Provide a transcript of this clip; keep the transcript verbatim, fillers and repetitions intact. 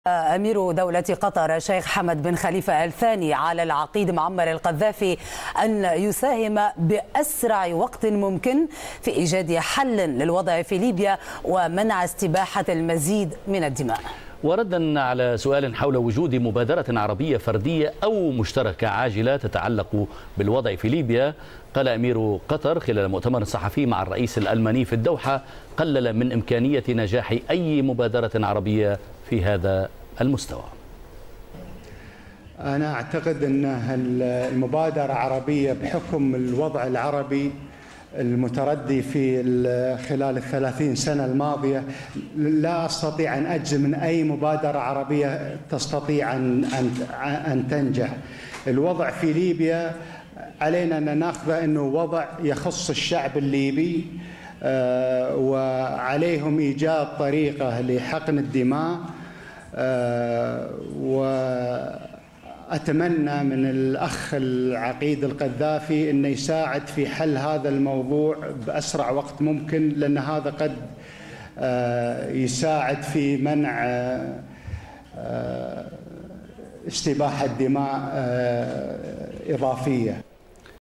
أمير دولة قطر الشيخ حمد بن خليفة الثاني على العقيد معمر القذافي أن يساهم بأسرع وقت ممكن في إيجاد حل للوضع في ليبيا ومنع استباحة المزيد من الدماء. وردا على سؤال حول وجود مبادرة عربية فردية أو مشتركة عاجلة تتعلق بالوضع في ليبيا، قال أمير قطر خلال مؤتمر صحفي مع الرئيس الألماني في الدوحة قلل من إمكانية نجاح أي مبادرة عربية في هذا المستوى. أنا أعتقد أن المبادرة عربية بحكم الوضع العربي المتردي في خلال الثلاثين سنة الماضية لا أستطيع أن أجزم من أي مبادرة عربية تستطيع أن أن تنجح. الوضع في ليبيا علينا أن نأخذه أنه وضع يخص الشعب الليبي، وعليهم إيجاد طريقة لحقن الدماء، وأتمنى من الأخ العقيد القذافي أنه يساعد في حل هذا الموضوع بأسرع وقت ممكن، لأن هذا قد يساعد في منع استباحة دماء إضافية.